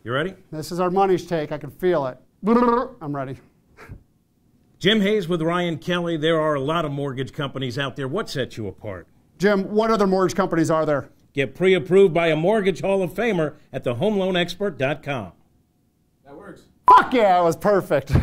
You ready? This is our money's take. I can feel it. I'm ready. Jim Hayes with Ryan Kelley. There are a lot of mortgage companies out there. What sets you apart? Jim, what other mortgage companies are there? Get pre-approved by a mortgage Hall of Famer at thehomeloanexpert.com. That works. Fuck yeah, it was perfect.